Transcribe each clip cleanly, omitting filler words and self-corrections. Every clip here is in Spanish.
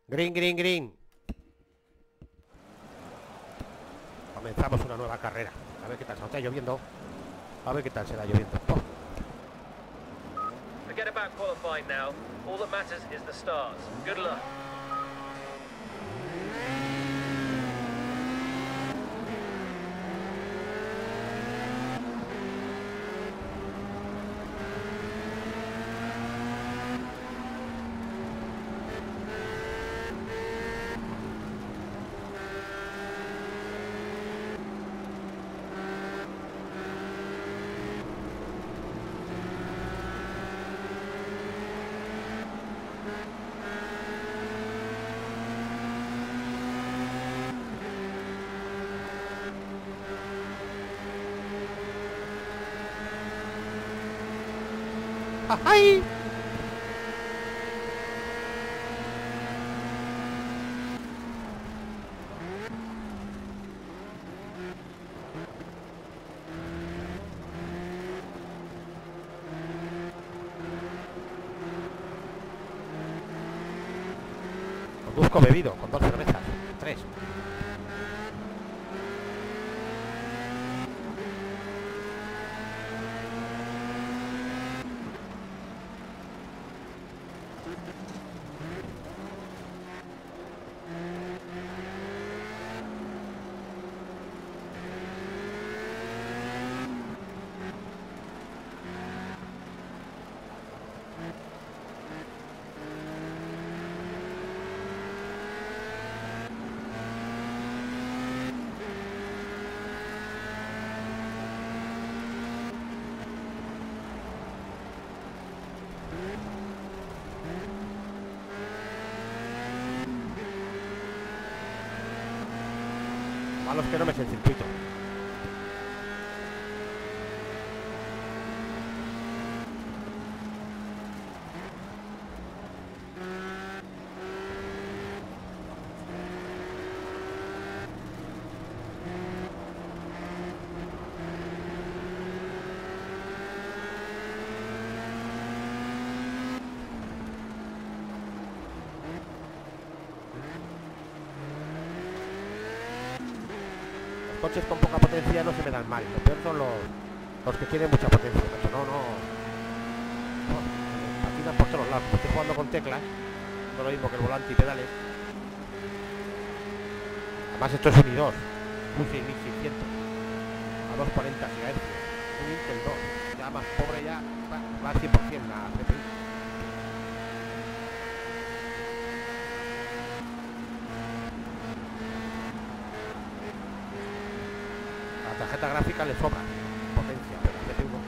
Green, green, green. Comenzamos una nueva carrera. A ver qué tal, se está lloviendo. A ver qué tal será lloviendo. Oh. Forget about qualifying now. All that matters is the stars. Good luck. ¡Ay! Conduzco bebido, con 2 cervezas. 3. Malos que no me sé el circuito. Coches con poca potencia no se me dan mal. Lo peor son los que tienen mucha potencia. Pero no patinan por todos lados. Como estoy jugando con teclas, no es lo mismo que el volante y pedales. Además esto es un i2, un 6600 a 240 GHz, un Intel 2, ya más pobre, ya va al 100% la CPU. La tarjeta gráfica le sobra potencia, pero la CPU no.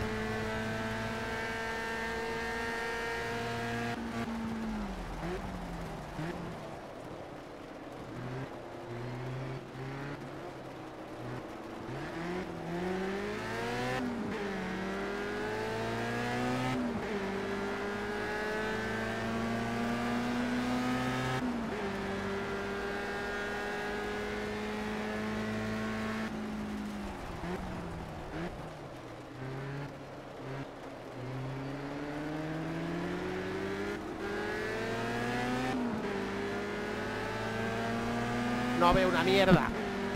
No veo una mierda.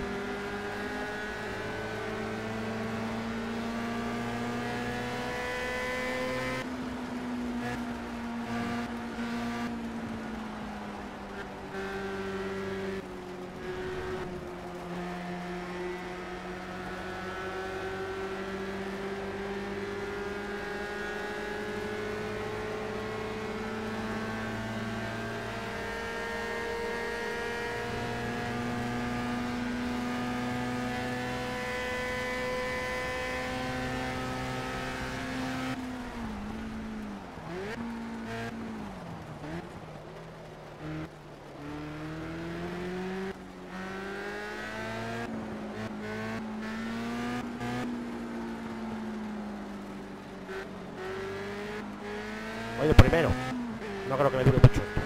Voy de primero. No creo que me dure mucho esto.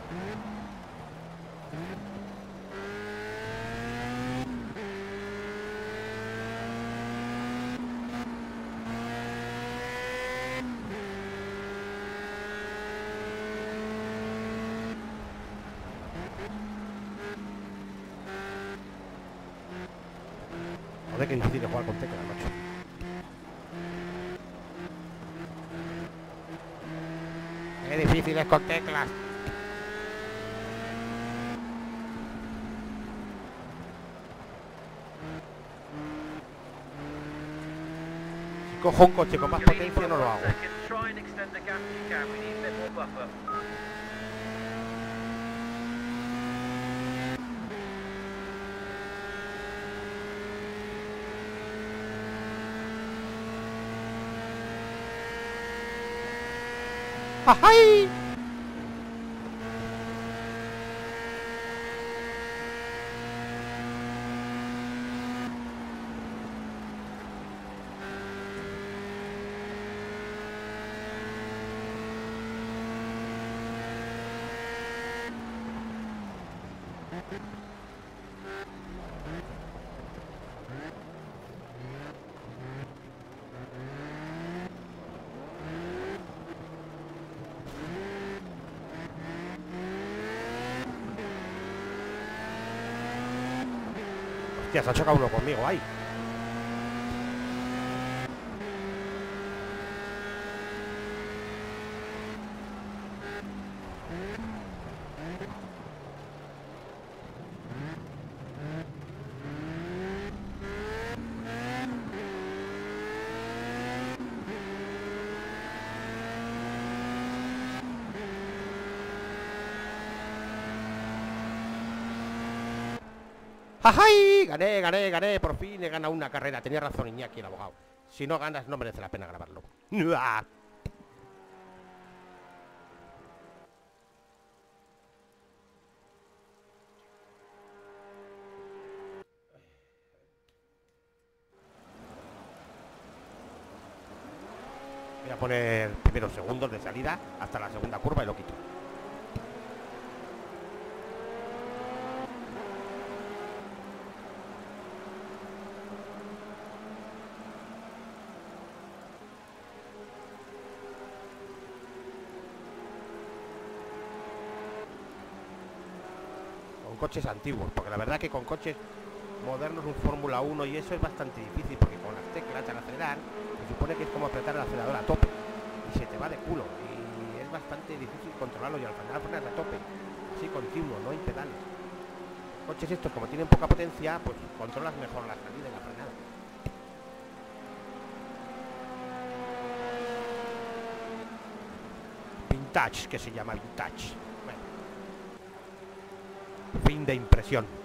Joder, qué difícil de jugar con teclas, macho. Qué difícil es con teclas. Si cojo un coche con más You're leading potencia no by lo 1 hago. second. Try and extend the gap if you can. We need a bit more buffer. ¡Ajay! Hostia, se ha chocado uno conmigo ahí. ¡Ajay! Gané, por fin he ganado una carrera. Tenía razón Iñaki, el abogado. Si no ganas no merece la pena grabarlo. ¡Uah! Voy a poner primeros segundos de salida hasta la segunda curva y lo quito. Con coches antiguos, porque la verdad que con coches modernos, un Fórmula 1 y eso es bastante difícil, porque con las teclas al acelerar se supone que es como apretar el acelerador a tope y se te va de culo y es bastante difícil controlarlo, y al frenar frenas a tope, así continuo, no hay pedales. Coches estos, como tienen poca potencia, pues controlas mejor la salida y la frenada. Vintage, que se llama vintage. Bueno. Fin de impresión.